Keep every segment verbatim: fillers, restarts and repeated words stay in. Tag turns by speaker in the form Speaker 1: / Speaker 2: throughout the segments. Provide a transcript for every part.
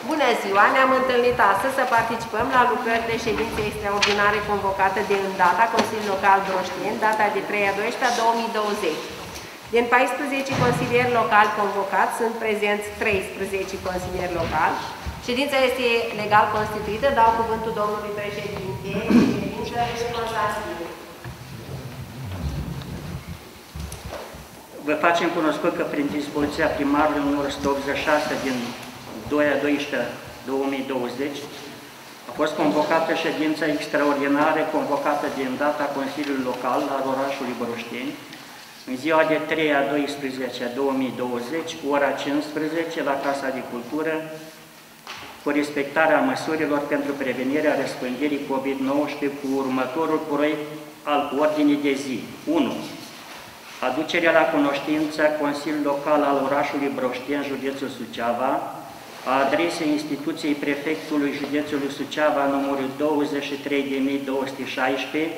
Speaker 1: Bună ziua! Ne-am întâlnit astăzi să participăm la lucrări de ședințe extraordinare convocată de îndata Consiliul Local Broșteni, data de trei a doisprezecea două mii douăzeci. Din paisprezece consilieri locali convocați, sunt prezenți treisprezece consilieri locali. Ședința este legal constituită. Dau cuvântul domnului președinte. Ședință responsabilă.
Speaker 2: Vă facem cunoscut că prin dispoziția primarului numărul o sută optzeci și șase din doi a doisprezecea două mii douăzeci a fost convocată ședința extraordinară convocată de îndata Consiliului Local al orașului Broșteni în ziua de trei a doisprezecea două mii douăzeci, ora cincisprezece, la Casa de Cultură, cu respectarea măsurilor pentru prevenirea răspândirii COVID nouăsprezece cu următorul proiect al ordinii de zi. unu. Aducerea la cunoștință Consiliului Local al orașului Broșteni, județul Suceava, a adresei instituției prefectului județului Suceava numărul douăzeci și trei de mii două sute șaisprezece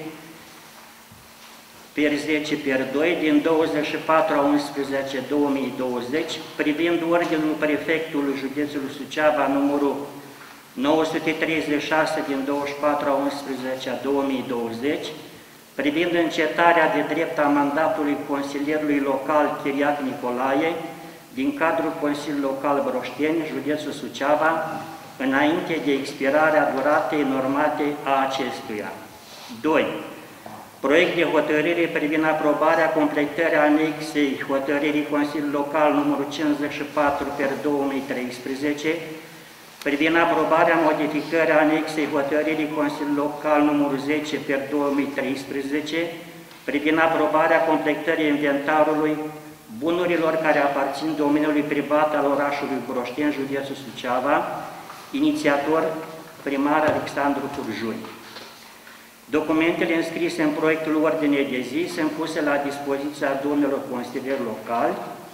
Speaker 2: per zece per doi din douăzeci și patru a unsprezecea două mii douăzeci privind ordinul prefectului județului Suceava numărul nouă sute treizeci și șase din douăzeci și patru a unsprezecea două mii douăzeci privind încetarea de drept a mandatului consilierului local Chiriac Nicolae din cadrul Consiliului Local Broșteni, județul Suceava, înainte de expirarea duratei normate a acestuia. doi. Proiect de hotărâre privind aprobarea completării anexei hotărârii Consiliului Local numărul cincizeci și patru per două mii treisprezece, privind aprobarea modificării anexei hotărârii Consiliului Local numărul zece per două mii treisprezece, privind aprobarea completării inventarului bunurilor care aparțin domeniului privat al orașului Broșteni, județul Suceava, inițiator primar Alexandru Curjui. Documentele înscrise în proiectul ordinei de zi sunt puse la dispoziția domnilor consilieri locali.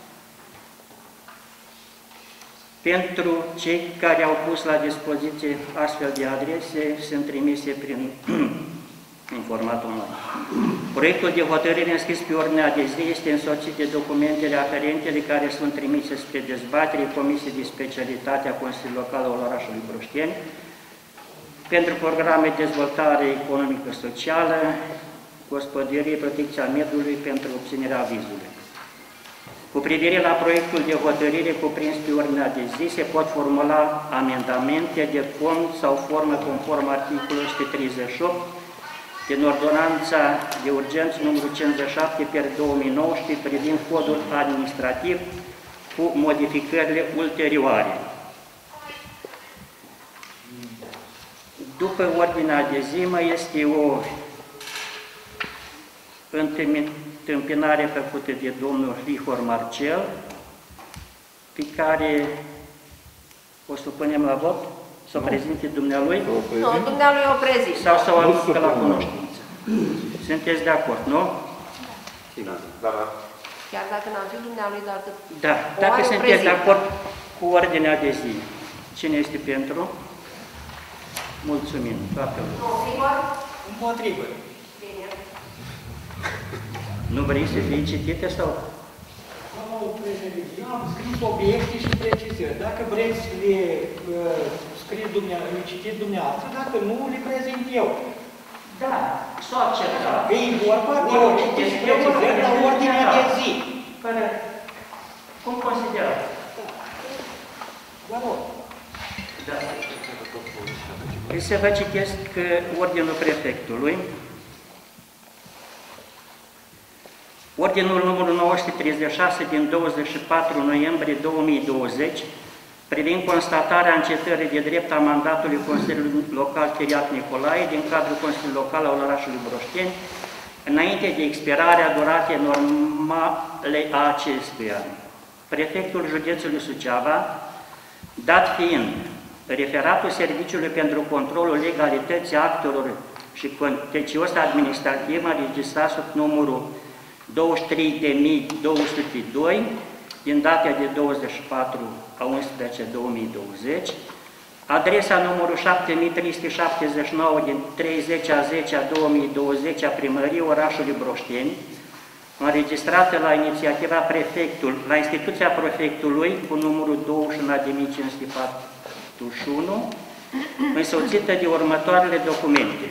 Speaker 2: Pentru cei care au pus la dispoziție astfel de adrese, sunt trimise prin în format online. Proiectul de hotărâre înscris pe ordinea de zi este însoțit de documentele aferentele care sunt trimise spre dezbatere Comisiei de Specialitate a Consiliului Local al orașului Broșteni pentru programe de dezvoltare economică-socială, gospodărie, protecția mediului pentru obținerea avizului. Cu privire la proiectul de hotărâre cuprins pe ordinea de zi, se pot formula amendamente de fond sau formă conform articolului o sută treizeci și opt din Ordonanța de Urgență numărul cincizeci și șapte per două mii nouăsprezece privind codul administrativ cu modificările ulterioare. După ordinea de zi, mai este o întâmpinare făcută de domnul Vihor Marcel, pe care o supunem la vot, să o prezinte dumnealui?
Speaker 1: Nu, dumnealui o prezint.
Speaker 2: Sau să o aducă la cunoștință. Sunteți de acord, nu?
Speaker 3: Da.
Speaker 1: Chiar dacă n-am fi dumnealui, dar...
Speaker 2: Da, dacă sunteți de acord cu ordinea de zi. Cine este pentru? Mulțumim, toată lumea.
Speaker 4: Împotrivă.
Speaker 1: Bine.
Speaker 2: Nu vrei să fie citite sau?
Speaker 4: Domnul președinte, eu am scris obiecte și precizări. Dacă vreți să le uh, scrieți dumneavoastră, le citiți dumneavoastră, dacă nu, le prezint eu.
Speaker 2: Da, s-o accepta.
Speaker 4: Că e vorba de obiecte și precizări la ordinea de zi.
Speaker 2: Fără, cum considerați?
Speaker 4: Vă rog.
Speaker 2: Da. Păi să vă citesc ordinul prefectului. Ordinul numărul nouă sute treizeci și șase din douăzeci și patru noiembrie două mii douăzeci, privind constatarea încetării de drept a mandatului Consiliului Local Chiriac Nicolae din cadrul Consiliului Local al orașului Broșteni, înainte de expirarea duratei normale a acestuia. Prefectul județului Suceava, dat fiind referatul Serviciului pentru Controlul Legalității Actelor și Contencios Administrativ înregistrat sub numărul douăzeci și trei de mii două sute doi din data de douăzeci și patru a unsprezecea două mii douăzeci, adresa numărul șapte mii trei sute șaptezeci și nouă din treizeci a zecea două mii douăzeci a Primăriei orașului Broșteni, înregistrată la inițiativa prefectului, la instituția prefectului cu numărul douăzeci și unu de mii cinci sute optzeci și unu, însoțită de următoarele documente.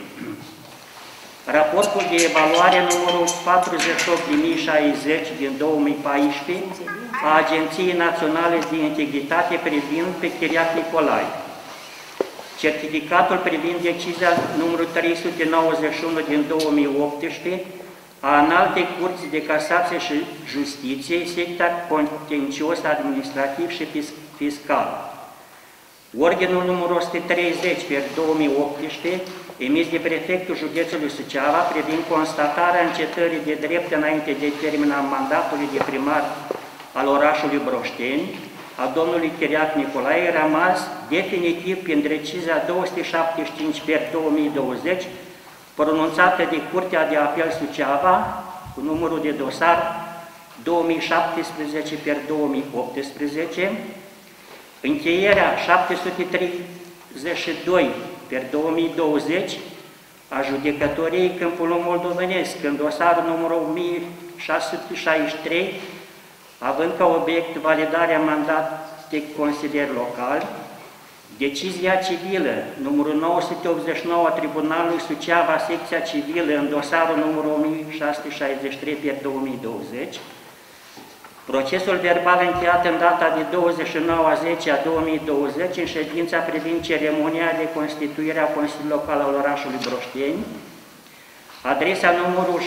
Speaker 2: Raportul de evaluare numărul patruzeci și opt mii șaizeci din două mii paisprezece a Agenției Naționale de Integritate privind pe Chiriac Nicolae. Certificatul privind decizia numărul trei sute nouăzeci și unu din două mii optsprezece a Înaltei Curți de Casație și Justiție, secția contencios administrativ și fiscal. Ordinul numărul o sută treizeci pe două mii optsprezece, emis de prefectul județului Suceava, privind constatarea încetării de drept înainte de termina mandatului de primar al orașului Broșteni, a domnului Chiriac Nicolae, rămas definitiv prin decizia două sute șaptezeci și cinci pe două mii douăzeci, pronunțată de Curtea de Apel Suceava, cu numărul de dosar două mii șaptesprezece pe două mii optsprezece, încheierea șapte sute treizeci și doi pe două mii douăzeci a judecătoriei Câmpului Moldovenesc, în dosarul numărul o mie șase sute șaizeci și trei, având ca obiect validarea mandatului de consilier local, decizia civilă numărul nouă sute optzeci și nouă a Tribunalului Suceava, secția civilă, în dosarul numărul o mie șase sute șaizeci și trei pe două mii douăzeci, procesul verbal încheiat în data de douăzeci și nouă a zece a două mii douăzeci în ședința privind ceremonia de constituire a Consiliului Local al orașului Broșteni, adresa numărul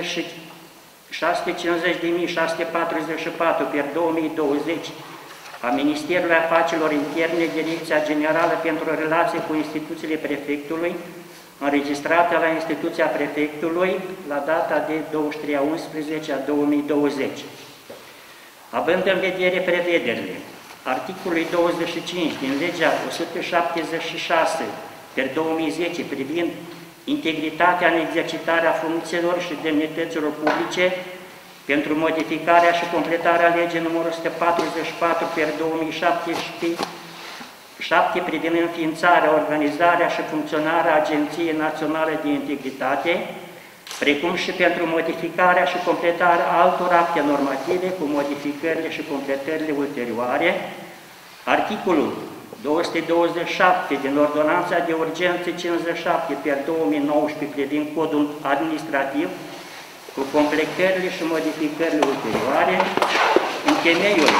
Speaker 2: șase sute cincizeci de mii șase sute patruzeci și patru pe două mii douăzeci a Ministerului Afacerilor Interne, Direcția Generală pentru Relații cu Instituțiile Prefectului, înregistrată la instituția Prefectului la data de douăzeci și trei a unsprezece a două mii douăzeci. Având în vedere prevederile articolului douăzeci și cinci din legea o sută șaptezeci și șase pe două mii zece privind integritatea în exercitarea funcțiilor și demnităților publice, pentru modificarea și completarea legii numărul o sută patruzeci și patru pe două mii șapte privind înființarea, organizarea și funcționarea Agenției Naționale de Integritate, precum și pentru modificarea și completarea altor acte normative cu modificările și completările ulterioare, articolul două sute douăzeci și șapte din Ordonanța de Urgență cincizeci și șapte pe două mii nouăsprezece privind codul administrativ, cu completările și modificările ulterioare, în temeiul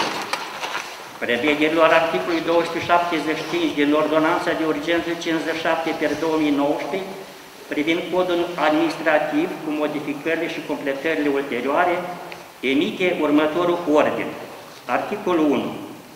Speaker 2: prevederilor articolului două sute șaptezeci și cinci din Ordonanța de Urgență cincizeci și șapte pe două mii nouăsprezece, privind codul administrativ cu modificările și completările ulterioare, emite următorul ordin. Articolul unu.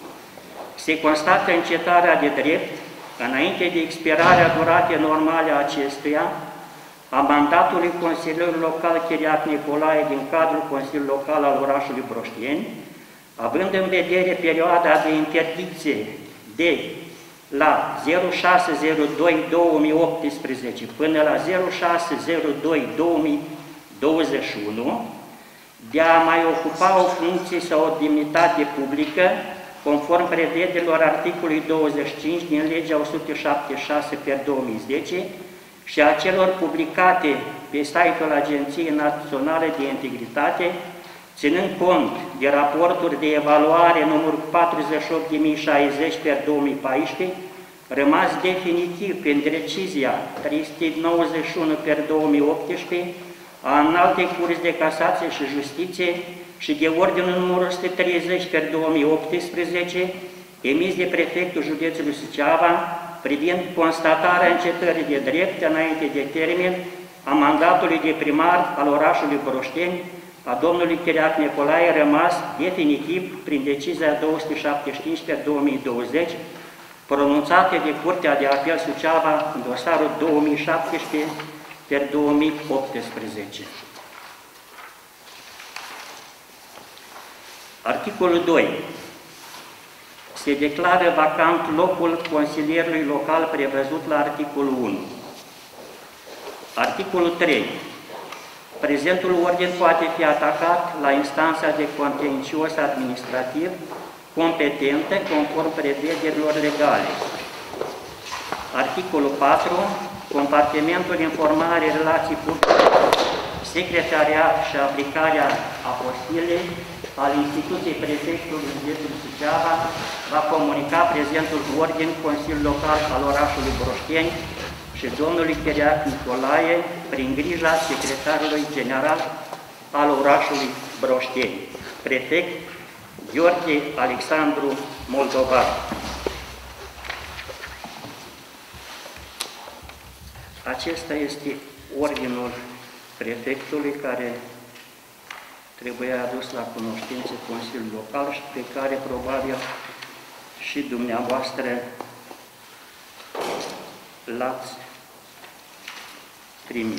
Speaker 2: Se constată încetarea de drept, înainte de expirarea duratei normale a acestuia, a mandatului Consiliului Local Chiriac Nicolae din cadrul Consiliului Local al orașului Broșteni, având în vedere perioada de interdicție de la zero șase zero doi două mii optsprezece până la zero șase zero doi două mii douăzeci și unu, de a mai ocupa o funcție sau o demnitate publică, conform prevederilor articolului douăzeci și cinci din legea o sută șaptezeci și șase pe două mii zece și a celor publicate pe site-ul Agenției Naționale de Integritate, ținând cont de raporturi de evaluare numărul patruzeci și opt de mii șaizeci pe două mii paisprezece, rămas definitiv prin decizia trei sute nouăzeci și unu pe două mii optsprezece a Înaltei Curți de Casație și Justiție și de ordinul numărul o sută treizeci pe două mii optsprezece, emis de prefectul județului Suceava, privind constatarea încetării de drept înainte de termen a mandatului de primar al orașului Broșteni, a domnului Chiriac Nicolae, rămas definitiv prin decizia două sute șaptezeci și cinci pe două mii douăzeci, pronunțate de Curtea de Apel Suceava în dosarul două mii șaptesprezece pe două mii optsprezece. Articolul doi. Se declară vacant locul consilierului local prevăzut la articolul unu. Articolul trei. Prezentul ordin poate fi atacat la instanța de contencios administrativ competentă conform prevederilor legale. Articolul patru. Compartimentul Informare, Relații Publice, Secretariat și aplicarea apostilei al instituției prefectului județului Suceava va comunica prezentul ordin Consiliul Local al orașului Broșteni și domnului Chiriac Nicolae prin grija secretarului general al orașului Broșteni, prefect Gheorghe Alexandru Moldovan. Acesta este ordinul prefectului care trebuia adus la cunoștință Consiliul Local și pe care probabil și dumneavoastră l-ați primit.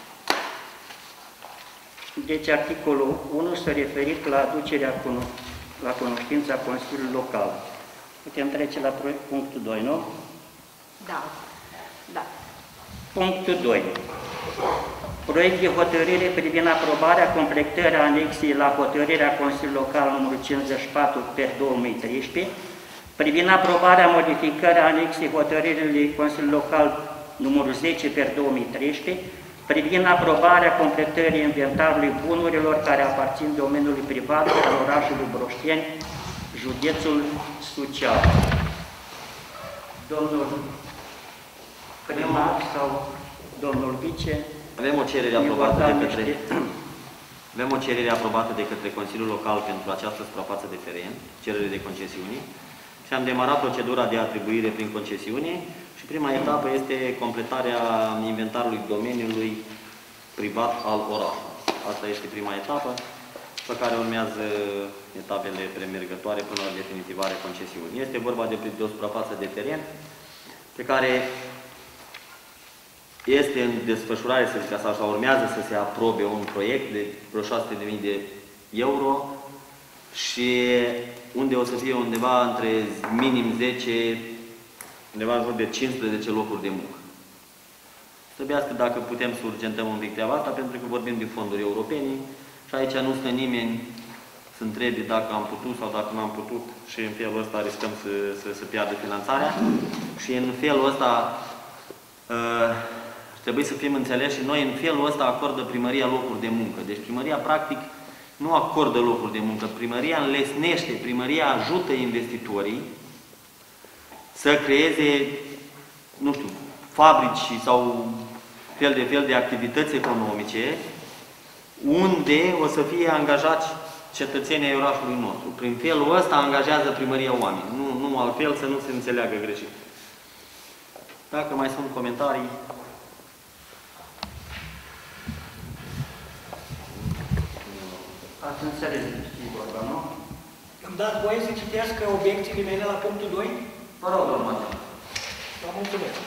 Speaker 2: Deci articolul unu s-a referit la aducerea cuno la cunoștința Consiliului Local. Putem trece la punctul doi, nu?
Speaker 1: Da. Da.
Speaker 2: Punctul doi. Proiect de hotărâre privind aprobarea completării anexei la hotărârea Consiliului Local numărul cincizeci și patru pe două mii treisprezece, privind aprobarea modificării anexei hotărârii Consiliului Local numărul zece pe două mii treisprezece, privind aprobarea completării inventarului bunurilor care aparțin domeniului privat al orașului Broșteni, județul Suceava. Domnul primar sau domnul vice?
Speaker 3: Avem o cerere aprobată de către, avem o cerere aprobată de către Consiliul Local pentru această suprafață de teren, cerere de concesiuni, și am demarat procedura de atribuire prin concesiune și prima etapă este completarea inventarului domeniului privat al orașului. Asta este prima etapă, pe care urmează etapele premergătoare până la definitivarea concesiunii. Este vorba de, de o suprafață de teren pe care este în desfășurare, să zic așa, urmează să se aprobe un proiect de vreo șase sute de mii de euro și unde o să fie undeva între minim zece, undeva în jur de cincisprezece locuri de muncă. Trebuiască dacă putem să urgentăm un pic treaba asta, pentru că vorbim de fonduri europene și aici nu stă nimeni să întrebe dacă am putut sau dacă nu am putut și în felul ăsta riscăm să, să, să piardă finanțarea și în felul ăsta uh, trebuie să fim înțeleși și noi în felul ăsta acordă primăria locuri de muncă. Deci primăria practic nu acordă locuri de muncă, primăria înlesnește, primăria ajută investitorii să creeze, nu știu, fabrici sau fel de fel de activități economice unde o să fie angajați cetățenii orașului nostru. Prin felul ăsta angajează primăria oameni, nu, nu altfel, să nu se înțeleagă greșit. Dacă mai sunt comentarii...
Speaker 2: Ați înțeles ce e vorba, nu?
Speaker 4: Îmi dați voie să citesc obiecțiile mele la punctul doi?
Speaker 2: Vă rog, domnul.
Speaker 4: Vă mulțumesc.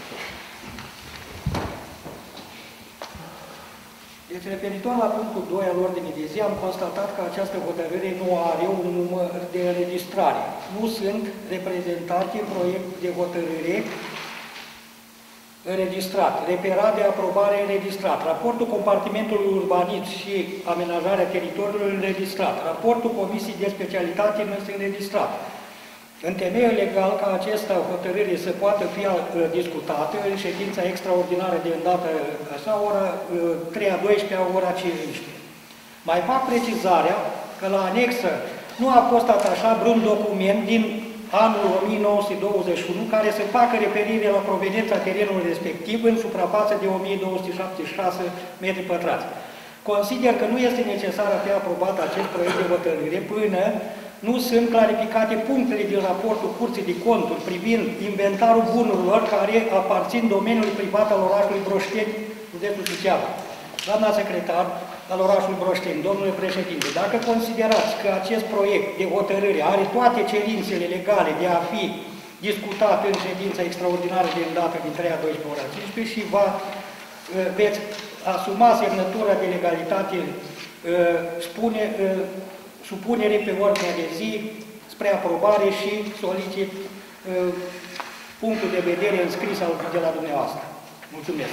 Speaker 4: Deci, referitor la punctul doi al ordinii de zi, am constatat că această hotărâre nu are un număr de înregistrare. Nu sunt reprezentate proiecte de hotărâre înregistrat, reperat de aprobare înregistrat, raportul compartimentului urbanism și amenajarea teritoriului înregistrat, raportul comisiei de specialitate nu este înregistrat. În temeiul legal ca această hotărâre să poată fi discutată în ședința extraordinară de îndată așa, ora trei a doisprezecea, ora cincisprezece. Mai fac precizarea că la anexă nu a fost atașat vreun document din anul o mie nouă sute douăzeci și unu, care să facă referire la proveniența terenului respectiv în suprafață de o mie două sute șaptezeci și șase metri pătrați. Consider că nu este necesar a fi aprobat acest proiect de hotărâre până nu sunt clarificate punctele din raportul Curții de Conturi privind inventarul bunurilor care aparțin domeniului privat al orașului Broșteni, județul Suceava. Doamna secretar al orașului Broșteni, domnule președinte, dacă considerați că acest proiect de hotărâre are toate cerințele legale de a fi discutat în ședința extraordinară de îndată din trei a doisprezecea ora cincisprezece și va, veți asuma semnătura de legalitate, spune, supunere pe ordinea de zi spre aprobare și solicit punctul de vedere înscris de la dumneavoastră. Mulțumesc!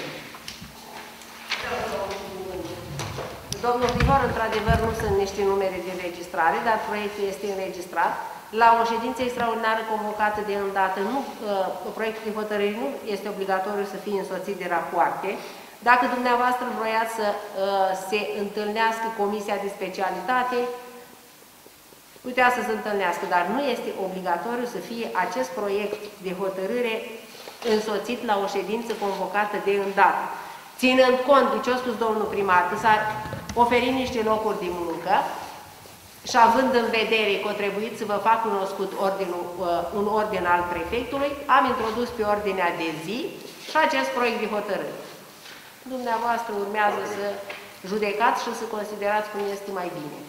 Speaker 1: Domnul primar, într-adevăr, nu sunt niște numere de înregistrare, dar proiectul este înregistrat. La o ședință extraordinară convocată de îndată, nu, proiectul de hotărâre nu este obligatoriu să fie însoțit de rapoarte. Dacă dumneavoastră vroiați să se întâlnească Comisia de Specialitate, putea să se întâlnească, dar nu este obligatoriu să fie acest proiect de hotărâre însoțit la o ședință convocată de îndată. Ținând cont de ce a spus domnul primar, că s-ar oferi niște locuri de muncă și având în vedere că a trebuit să vă fac cunoscut ordinul, un ordin al prefectului, am introdus pe ordinea de zi și acest proiect de hotărâre. Dumneavoastră urmează să judecați și să considerați cum este mai bine.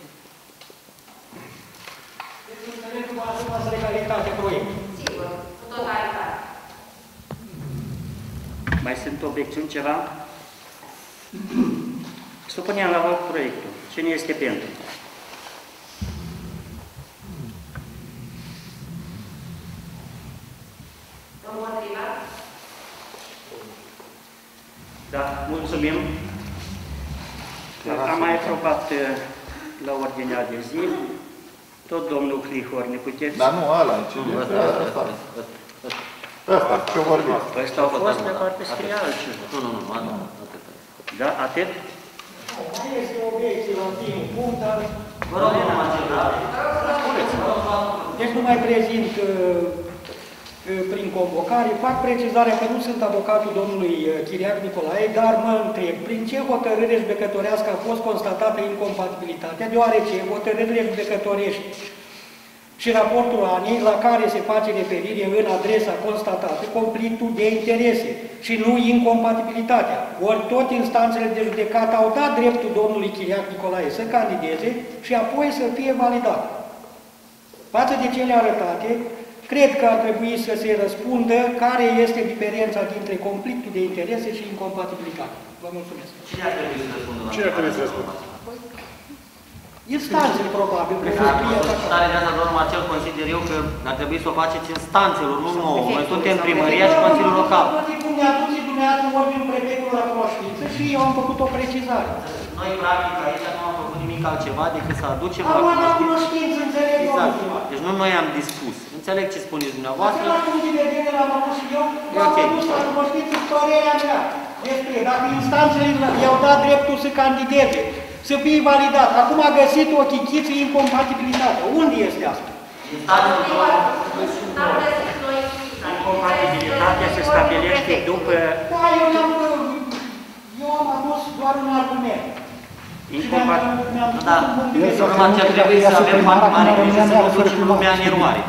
Speaker 1: Sigur, cu totalitate.
Speaker 2: Mai sunt obiecțiuni ceva? Supunem la vot proiectul. Cine este pentru?
Speaker 1: Împotriva?
Speaker 2: Da, mulțumim. Am mai aprobat la ordinea de zi. Tot domnul Clihor, ne puteți...
Speaker 5: Dar nu, ăla, cine este ăsta? Ăsta, ce vorbim?
Speaker 2: Ăsta a fost, de parcă scrie altceva.
Speaker 3: Nu, nu, nu, atât.
Speaker 2: Da, atât?
Speaker 4: Mai este obiecție la primul punct, dar...
Speaker 3: Vă rog, nu mă
Speaker 4: Deci nu mai prezint prin convocare, fac precizarea că nu sunt avocatul domnului Chiriac Nicolae, dar mă întreb prin ce hotărâre judecătorească a fost constatată incompatibilitatea, deoarece hotărârile judecătorești și raportul ANI la care se face referire în adresa constatată conflictul de interese și nu incompatibilitatea. Ori tot instanțele de judecată au dat dreptul domnului Chiriac Nicolae să candideze și apoi să fie validat. Față de cele arătate, cred că ar trebui să se răspundă care este diferența dintre conflictul de interese și incompatibilitate. Vă mulțumesc.
Speaker 3: Cine ar trebui să răspundă?
Speaker 5: Cine ar trebui să răspundă?
Speaker 4: Instanțele, probabil.
Speaker 3: Stare de asta, domnul Marcel, consider eu că ar trebui să o faceți instanțelor, nu nouă. Noi suntem primăria și Consiliul Local.
Speaker 4: Mi-aduce dumneavoastră ordinul prefectului la cunoștință și eu am făcut o precizare.
Speaker 3: Noi, practic, aici nu am făcut nimic altceva decât să aducem
Speaker 4: Am luat la cunoștință, înțeleg eu.
Speaker 3: Exact. Deci nu noi am dispus. Înțeleg ce spuneți dumneavoastră.
Speaker 4: Același punct de vedere l-am avut și eu, l-am adus la cunoștință părerea mea. Despre, dacă instanțele i-au dat dreptul să candideze, să fie validat. Acum a găsit o chichiță incompatibilitate. Unde este asta?
Speaker 2: Incompatibilitatea se stabilește după...
Speaker 4: Da, eu, am, eu am adus doar un argument.
Speaker 3: Incompatibilitate. Da, numai ce ar trebui să avem foarte mare grijă să nu ducem lumea în eroare.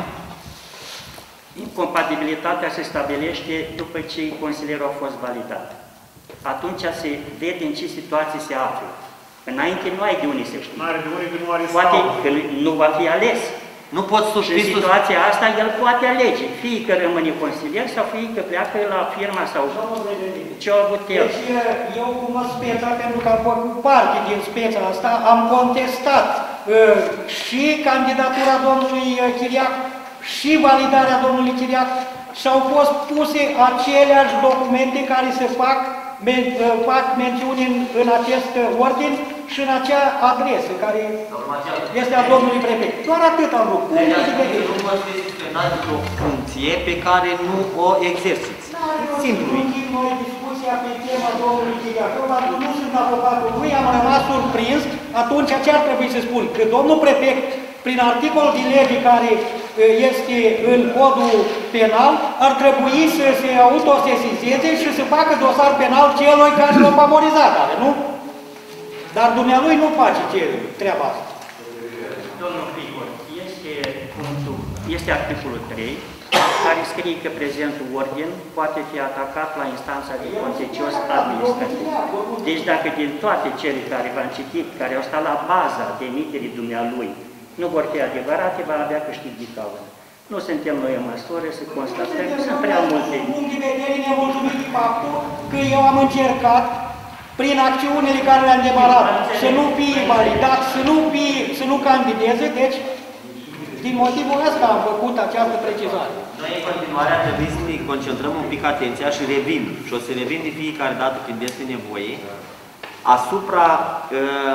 Speaker 2: Incompatibilitatea se stabilește după ce consilierul a fost validat. Atunci se vede în ce situație se află. Înainte nu ai de unde să știi.
Speaker 5: N-are de unde că nu are
Speaker 2: Poate că nu va fi ales.
Speaker 3: Nu poți să
Speaker 2: Și în situația asta el poate alege. Fie că rămâne consilier sau fie că pleacă la firma sau ce a avut el.
Speaker 4: Deci eu cum mă speța, pentru că am făcut parte din speța asta, am contestat uh, și candidatura domnului Chiriac și validarea domnului Chiriac și au fost puse aceleași documente care se fac Men, fac mențiune în, în acest ordin și în acea adresă care este a domnului prefect. Doar atât am vrut.
Speaker 3: Nu mă disciplinați de o funcție pe care nu o exerciți. Simplu.
Speaker 4: Noi discuția pe tema domnului Chiriac. Eu nu sunt avocatul lui, am rămas surprins. Atunci ce ar trebui să spun? Că domnul prefect, prin articol din lege care este în codul penal, ar trebui să se autosesizeze și să facă dosar penal celor care l-au favorizat, nu? Dar dumnealui nu face ce treaba asta.
Speaker 2: Domnul Frigor, este, punctul, este articolul trei, care scrie că prezentul ordin poate fi atacat la instanța de contencios administrativ. Deci dacă din toate cele care v-am citit, care au stat la baza demiterii dumnealui, nu vor fi adevărate, va avea câștig de cauză. Nu suntem noi în măsură să constatăm că sunt prea multe.
Speaker 4: Din punct de vedere nemulțumit de faptul că eu am încercat, prin acțiunile care le-am demarat, să nu fie validat, să nu, fie, să nu candideze, deci, din motivul ăsta am făcut această precizare.
Speaker 3: Noi, în continuare, ar trebui să ne concentrăm un pic atenția și revin, și o să revin de fiecare dată când este nevoie, asupra uh,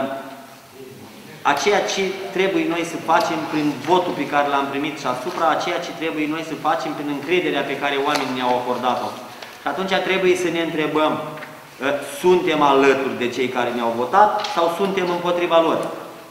Speaker 3: a ceea ce trebuie noi să facem prin votul pe care l-am primit și asupra a ceea ce trebuie noi să facem prin încrederea pe care oamenii ne-au acordat-o. Și atunci trebuie să ne întrebăm, suntem alături de cei care ne-au votat sau suntem împotriva lor?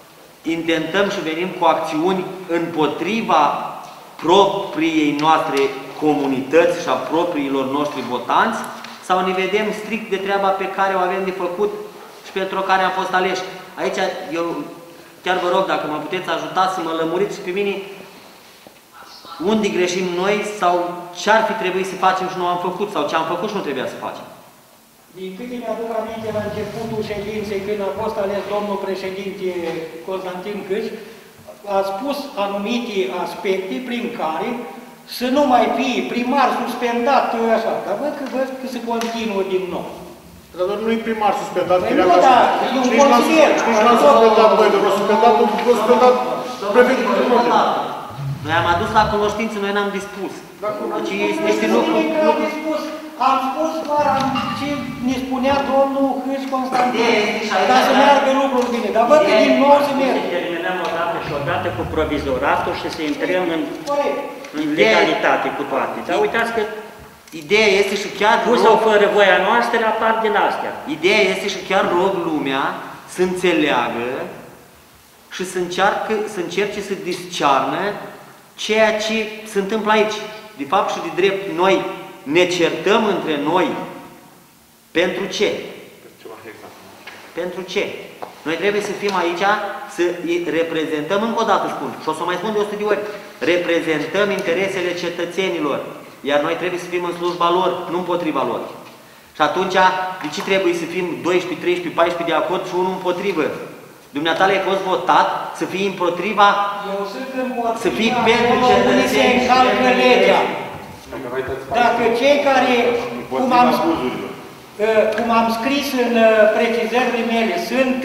Speaker 3: intentăm și venim cu acțiuni împotriva propriei noastre comunități și a propriilor noștri votanți, sau ne vedem strict de treaba pe care o avem de făcut și pentru care am fost aleși. Aici, eu chiar vă rog, dacă mă puteți ajuta să mă lămuriți și pe mine unde greșim noi sau ce ar fi trebuit să facem și nu am făcut, sau ce am făcut și nu trebuia să facem.
Speaker 4: Din câte mi-aduc aminte la începutul ședinței, când a fost ales domnul președinte Constantin Câț, a spus anumite aspecte prin care să nu mai fie primar suspendat, așa, dar văd că, văd că se continuă din nou.
Speaker 5: Dar nu e primar suspendat,
Speaker 4: păi nu, da, e un consilier.
Speaker 5: Nici n-am suspendat, băi, de suspendat, un suspendat prefectul primar.
Speaker 3: Noi am adus la cunoștință, noi n-am dispus. Deci este niște lucruri.
Speaker 4: Am spus doar ce ne spunea domnul Câț Constantin, ca să meargă lucruri bine. Dar văd că din nou se merge.
Speaker 2: Să terminăm odată și odată cu provizoratul și să intrăm în, în legalitate cu toate. Dar uitați că
Speaker 3: ideea este și chiar
Speaker 2: cu sau fără voia noastră apar din astea.
Speaker 3: Ideea este și chiar rog lumea să înțeleagă și să, încearcă, să încerce să discearnă ceea ce se întâmplă aici. De fapt și de drept, noi ne certăm între noi. Pentru ce? Pentru ce? Noi trebuie să fim aici, să reprezentăm, încă o dată spun, și o să o mai spun de o sută de ori, reprezentăm interesele cetățenilor, iar noi trebuie să fim în slujba lor, nu împotriva lor. Și atunci, de ce trebuie să fim doisprezece, treisprezece, paisprezece de acord și unul împotrivă? Dumneatale ai fost votat să fii împotriva, să fii pentru cetățeni.
Speaker 4: Se încalcă legea. Dacă cei care, cum am, cum am scris în precizările mele, sunt,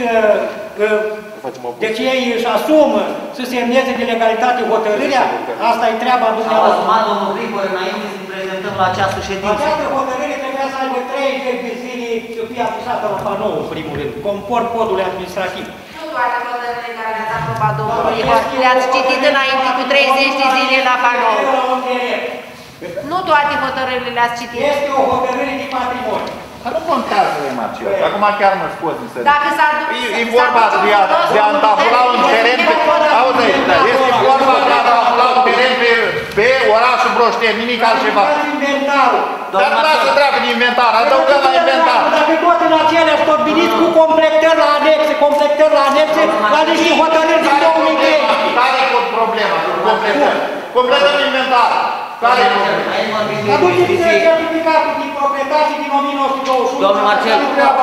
Speaker 4: deci ei își asumă să semneze de legalitate hotărârea, asta e treaba dumneavoastră.
Speaker 3: Am asumat domnul Grigor înainte să prezentăm la această ședință.
Speaker 4: Această hotărâre trebuia să aibă treizeci de zile să fie afișată la panou, în primul rând, conform codului administrativ.
Speaker 1: Nu toate hotărârile care le-ați aprobat, domnului, le-ați citit înainte cu treizeci de zile la panou. Nu toate hotărârile le-ați citit.
Speaker 4: Este o hotărâre de patrimoniu.
Speaker 5: Dar nu contează, Marcel. Acum chiar mă scoți în
Speaker 1: Dacă s-a
Speaker 5: E vorba de a, de a întabula un teren pe... Auzi, este vorba de a întabula un teren pe, pe orașul Broșteni, nimic altceva. Dar lasă treacă de inventar, adăugăm la inventar.
Speaker 4: Dacă tot în aceleași tot veniți cu completări la anexe, completări la anexe, la niște hotărâri din două mii trei.
Speaker 5: Care e problema cu completări? Completăm inventar. Care e problema?
Speaker 4: Aduceți-mi certificatul din proprietate din o mie nouă sute douăzeci și unu.
Speaker 3: Domnul Marcel,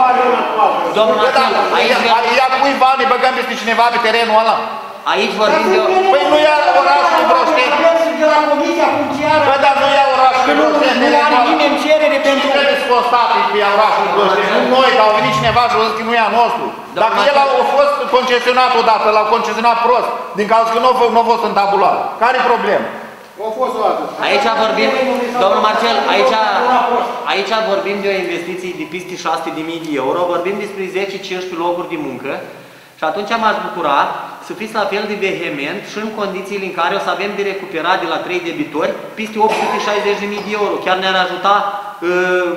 Speaker 3: domnul Marcel, aici...
Speaker 5: Ia cuiva, ne băgăm peste cineva pe terenul ăla.
Speaker 3: Aici vorbim de...
Speaker 5: Păi nu ia orașul Broșteni.
Speaker 4: De la Comisia Funciară.
Speaker 5: Păi dar nu ia orașul Broșteni.
Speaker 4: Nu are nimeni cerere pentru...
Speaker 5: Trebuie să constate pe orașul Broșteni. Nu noi, dar au venit cineva și au zis că nu e a nostru. Dacă el a fost concesionat odată, l-au concesionat prost, din cauza că nu a fost în tabular. Care-i problema?
Speaker 3: Aici vorbim, domnul Marcel, aici, aici vorbim de o investiție de peste șase sute de mii de euro, vorbim despre zece cincisprezece locuri de muncă și atunci m-aș bucura să fiți la fel de vehement și în condițiile în care o să avem de recuperat de la trei debitori peste opt sute șaizeci de mii de euro. Chiar ne-ar ajuta, uh,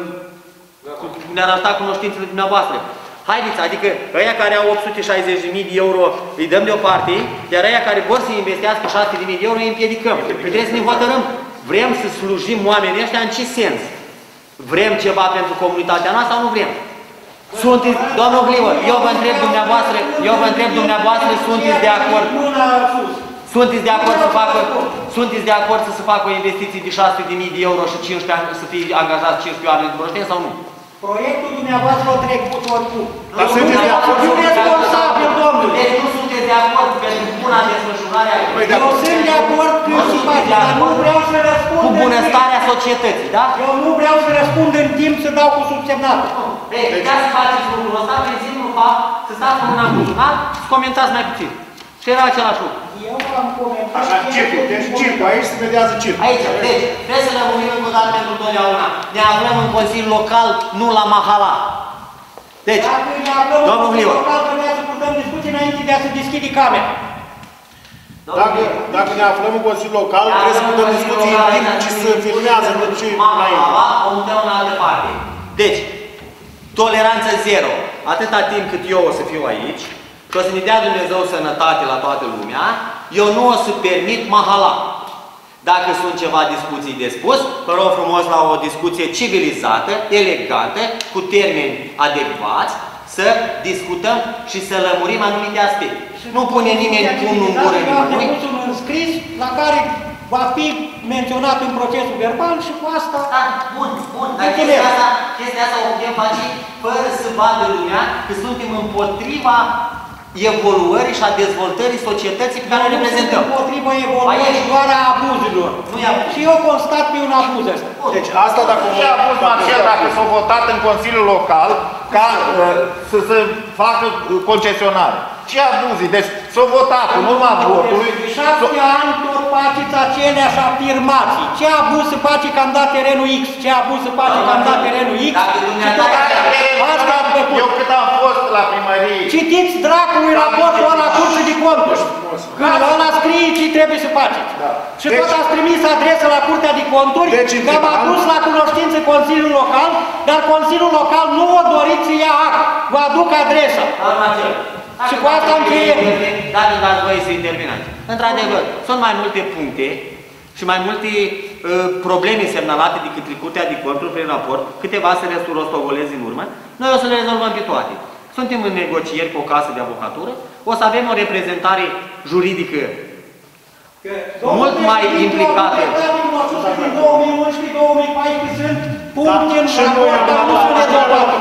Speaker 3: ne-ar ajuta cunoștințele dumneavoastră. Haideți, adică ăia care au opt sute șaizeci de mii de euro îi dăm deoparte, iar ăia care vor să investească șase sute de mii de euro îi împiedicăm. Trebuie să ne hotărâm. Vrem să slujim oamenii ăștia în ce sens? Vrem ceva pentru comunitatea noastră sau nu vrem? Sunteți, domnul Glivă, eu vă întreb dumneavoastră, eu vă întreb dumneavoastră, sunteți de acord? Sunteți de acord să facă, sunteți de acord să se facă o investiție de șase sute de mii de euro și cincisprezece ani, să fie angajați cincisprezece oameni de Broșteni sau nu?
Speaker 4: Proiectul dumneavoastră o trecut oricum.
Speaker 5: Dar sunteți de acord?
Speaker 4: Nu responsabil, domnule.
Speaker 3: Deci nu sunteți de acord pentru buna desfășurare a...
Speaker 4: Eu sunt de acord cu simpatia, dar nu vreau să răspund
Speaker 3: cu bunăstarea societății, da?
Speaker 4: Eu nu vreau să răspund în timp să dau cu subsemnat.
Speaker 3: Deci, ca să faceți lucrul ăsta, prin simplu fapt, să stați cu mâna în buzunar, să comentați mai puțin. Și era același lucru.
Speaker 4: Eu am comentat...
Speaker 5: Așa, circul, deci circul, aici se vedează circul.
Speaker 3: Aici, deci, trebuie să rămânim încă o dată pentru totdeauna. Ne aflăm în Consiliul Local, nu la Mahala. Deci, domnul Glivă.
Speaker 4: Local trebuia să purtăm discuții înainte de a se deschide camera.
Speaker 5: Dacă, dacă ne aflăm în Consiliul Local, trebuie să purtăm discuții în timp ce se filmează, nu ce înainte.
Speaker 3: Mahala, o mutăm în altă parte. Deci, toleranță zero. Atâta timp cât eu o să fiu aici, că o să ne dea Dumnezeu sănătate la toată lumea, eu nu o să permit mahala. Dacă sunt ceva discuții de spus, vă rog frumos la o discuție civilizată, elegantă, cu termeni adecvați, să discutăm și să lămurim anumite aspecte. Nu pune nimeni pumnul în gură nimănui.
Speaker 4: un înscris la care va fi menționat în procesul verbal și cu asta...
Speaker 3: Da, bun, bun, dar chestia asta, chestia asta o putem face fără să vadă lumea că suntem împotriva evoluării și a dezvoltării societății pe care o reprezentăm.
Speaker 4: Împotriva evoluării doar a abuzurilor.
Speaker 3: Nu e abuz.
Speaker 4: Și eu constat pe un abuz ăsta.
Speaker 5: Deci asta dacă nu e abuz, Marcel, dacă s-a votat în Consiliul Local ca uh, să se facă concesionare. Ce abuzi? Deci s-a votat în urma votului.
Speaker 4: Șapte ani tot faceți aceleași afirmații. Ce abuz se face că am dat terenul X? Ce abuz se face că am dat terenul X? Asta am făcut.
Speaker 5: Eu cât am fost la primărie.
Speaker 4: Citiți dracului raportul ăla Curții de Conturi. Când ăla scrie ce trebuie să faceți. Și tot ați trimis adresă la Curtea de Conturi, că am adus la cunoștință Consiliul Local, dar Consiliul Local nu o doriți să ia act. Vă aduc adresa. Și cu asta încheiem.
Speaker 3: Dacă dați voi să intervinați. Într-adevăr, sunt mai multe puncte și mai multe uh, probleme semnalate de către Curtea de Conturi prin raport, câteva să le rostovolez în urmă, noi o să le rezolvăm pe toate. Suntem în negocieri cu o casă de avocatură, o să avem o reprezentare juridică mult mai implicată.
Speaker 4: Din două mii unsprezece două mii paisprezece sunt puncte în raport, dar nu sunt rezolvate.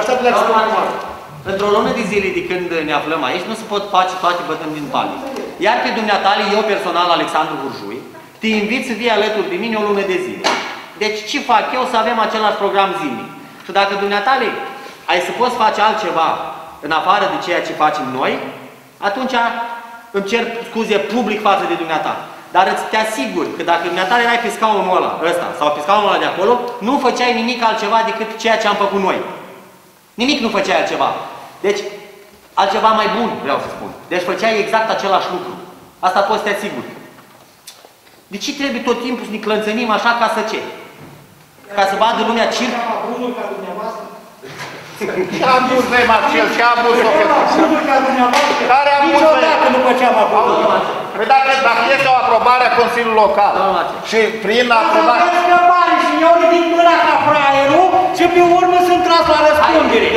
Speaker 3: Într-o lună de zile de când ne aflăm aici, nu se pot face toate bătând din palme. Iar pe dumneatale, eu personal, Alexandru Hurjui, te invit să vii alături de mine o lună de zile. Deci ce fac eu? Să avem același program zilnic. Și dacă dumneatale ai să poți face altceva în afară de ceea ce facem noi, atunci îmi cer scuze public față de dumneata. Dar îți te asigur că dacă dumneatale erai pe scaunul ăla, ăsta, sau pe scaunul ăla de acolo, nu făceai nimic altceva decât ceea ce am făcut noi. Nimic nu făceai altceva. Deci, altceva mai bun, vreau să spun. Deci făceai exact același lucru. Asta poți să te asigur. De ce trebuie tot timpul să ne clănțănim așa ca să ce? Ca să vadă lumea circ?
Speaker 5: Ce abuz vrei, Marcel? Ce abuz o făcut? Care abuz vrei?
Speaker 4: Niciodată nu făceam abuz.
Speaker 5: Păi dacă, dacă este o aprobare a Consiliului Local și prin aprobare...
Speaker 4: Să scăpare și eu ridic mâna ca fraierul și pe urmă sunt tras la răspundere.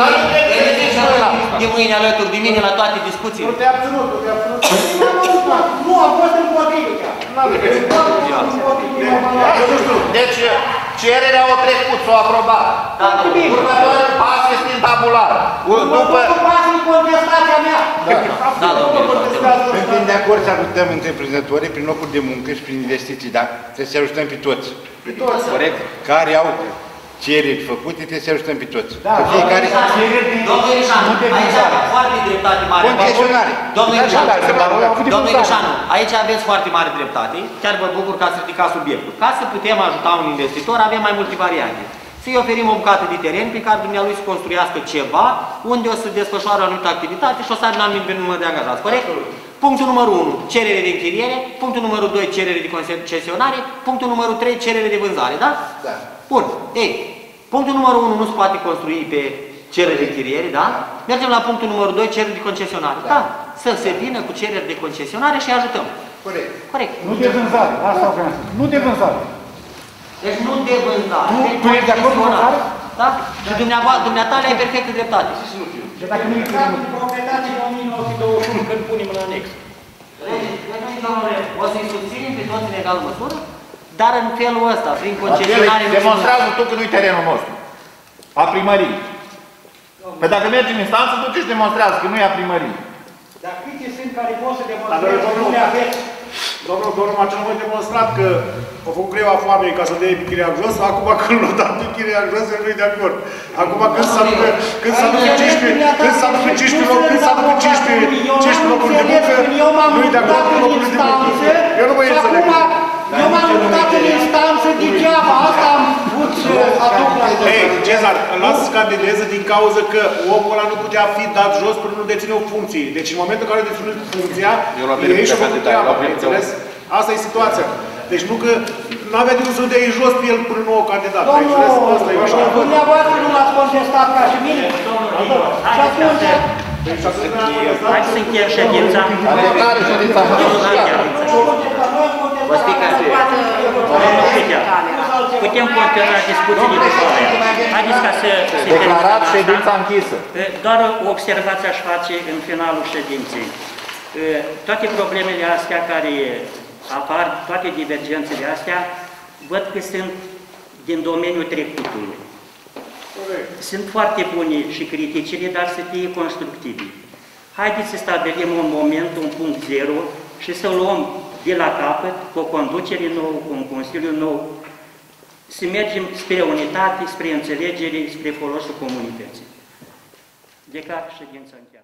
Speaker 3: De mâine alături de mine la toate discuțiile.
Speaker 5: Nu te-ai abținut, nu te-ai abținut.
Speaker 4: Nu, am fost împotrivă chiar.
Speaker 5: Deci, cererea o trecut, s-o aprobat. Următorul pas este în tabular.
Speaker 4: Următorul pas e contestația mea.
Speaker 3: Da, domnule.
Speaker 6: Suntem de acord să ajutăm întreprinzătorii prin locuri de muncă și prin investiții, dar trebuie să ajutăm pe toți.
Speaker 5: Pe toți.
Speaker 6: Corect? Care au cereri făcute, trebuie să ajutăm pe toți.
Speaker 4: Da,
Speaker 6: fiecare...
Speaker 3: Domnul Irișanu, aici foarte dreptate mare.
Speaker 6: Concesionare.
Speaker 3: Domnul Irișanu, aici aveți foarte mare dreptate. Chiar vă bucur că ați ridicat subiectul. Ca să putem ajuta un investitor, avem mai multe variante. Să-i oferim o bucată de teren pe care dumnealui să construiască ceva, unde o să desfășoare o anumită activitate și o să aibă un anumit număr de angajați. Corect? Punctul numărul unu, cerere de închiriere. Punctul numărul doi, cerere de concesionare. Punctul numărul trei, cerere de vânzare. Da?
Speaker 6: Da.
Speaker 3: Bun. Ei, punctul numărul unu nu se poate construi pe cerere de închiriere, da? Mergem la punctul numărul doi, cerere de concesionare. Da. Da. Să se vină cu cerere de concesionare și ajutăm.
Speaker 6: Corect.
Speaker 3: Corect.
Speaker 4: Nu de vânzare, asta vreau să spun. Nu de vânzare.
Speaker 3: Deci nu de vânzare.
Speaker 4: Nu, tu ești de acord cu vânzare?
Speaker 3: Da? Și dumneavoastră ai perfectă dreptate.
Speaker 4: Și dacă nu e proprietate în o mie nouă sute douăzeci și unu când punem în anex.
Speaker 3: O să-i susținem pe toți în egală măsură, dar în felul ăsta, prin concesionare...
Speaker 5: Demonstrează tu că nu-i terenul nostru. A primării. Păi dacă mergi în instanță, tu ce-și demonstrează că nu e a primării.
Speaker 4: Dar câte sunt care pot să demonstreze că nu le aveți?
Speaker 7: Domnul, domnul Marcel a demonstrat că a făcut greva foamei ca să dea pe chiria jos, acum când l-a dat pe chiria jos, el nu-i de acord. Acum când s-a ducă, când s-a ducă cincisprezece, când s-a ducă cincisprezece locuri, când s-a ducă cincisprezece locuri de muncă, nu-i de acord cu locurile de muncă. Eu nu mă înțeleg.
Speaker 4: Eu m-am mutat în instanță degeaba, asta am vrut să aduc la zi.
Speaker 7: Ei, Cezar, îl lasă să candideze din cauza că omul ăla nu putea fi dat jos până nu deține o funcție. Deci în momentul în care deține funcția, ei și-o făcut treaba, înțeles? Asta e situația. Deci nu că nu avea de cum să-l dea jos pe el până nu o candidat.
Speaker 4: Domnul, dumneavoastră nu l-ați contestat ca și mine? Și atunci...
Speaker 2: Hai să încheiem ședința.
Speaker 5: Adoptare ședința.
Speaker 3: Vă stic așa.
Speaker 2: Putem continua discuțiile după aia. Haideți ca să...
Speaker 5: Declarat ședința închisă.
Speaker 2: Doar o observație aș face în finalul ședinței. Toate problemele astea care apar, toate divergențele astea, văd că sunt din domeniul trecutului. Sunt foarte bune și criticile, dar să fie constructive. Haideți să stabilim un moment, un punct zero și să luăm de la capăt, cu o conducere nouă, cu un Consiliu nou, să mergem spre unitate, spre înțelegere, spre folosul comunității. Declar ședința încheiată.